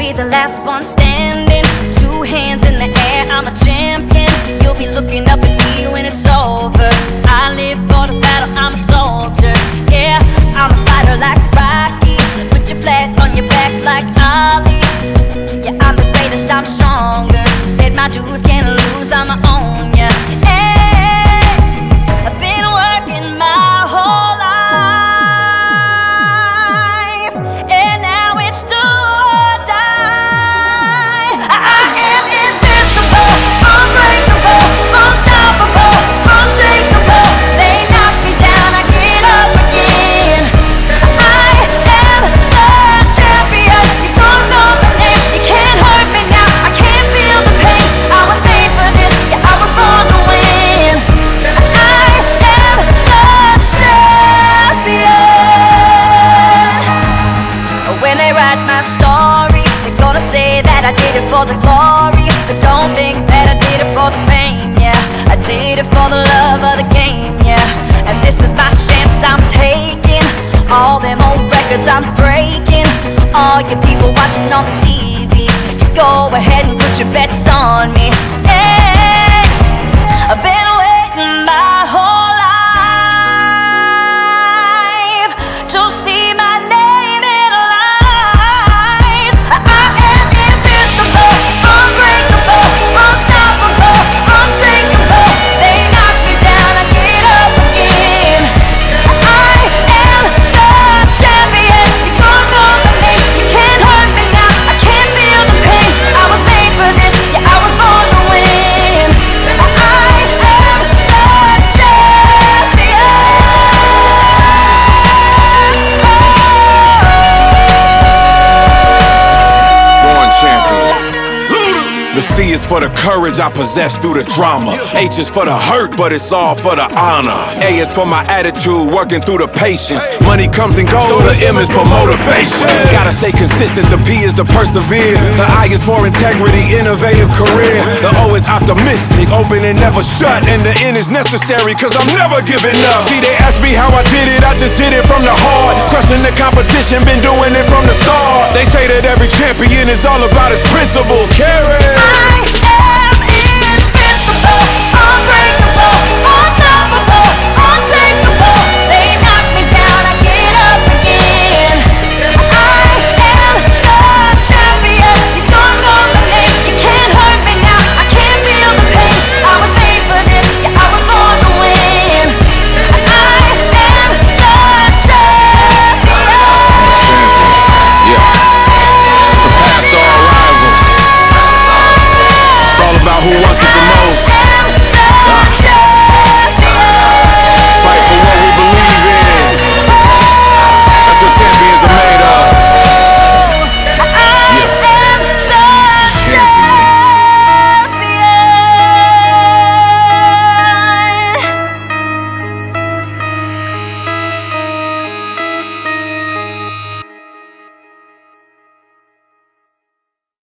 be the last one standing. Two hands in the air, I'm a champion. You'll be looking up at me when it's over. I live for the battle, I'm a soldier. Yeah, I'm a fighter like Rocky. Put your flag on your back like Ali. Yeah, I'm the greatest, I'm stronger. Bet my dues, can't lose, I'ma own ya. Hey, I've been working my whole life, and now it's do or die. I am invincible, unbreakable, unstoppable, unshakable. They knock me down, I get up again. I am the champion. You don't know my name, you can't hurt me now. I can't feel the pain. I was made for this, yeah, I was born to win. I am the champion. When they write my story, they're gonna say that I did it for the glory, but don't think that I did it for the fame, yeah. I did it for the love of the game, yeah. And this is my chance I'm taking. All them old records I'm breaking. All you people watching on the TV, you go ahead and put your bets on me. Hey, I've been waiting my whole life to see my name in lights. I am invincible, unbreakable, unstoppable, unshakable. They knock me down, I get up again. I am the champion. You don't know my name, you can't hurt me now. I can't feel the pain. I was made for this, yeah, I was born to win. I am the champion. Born champion. The C is for the courage I possess through the drama. H is for the hurt, but it's all for the honor. A is for my attitude, working through the patience. Money comes and goes, so the M is for motivation. Gotta stay consistent, the P is to persevere. The I is for integrity, innovative career. The O is optimistic, open and never shut. And the N is necessary, cause I'm never giving up. See, they ask me how I did it, I just did it from the heart. Crushing the competition, been doing it from the start. They say that every champion is all about his principles. Carry.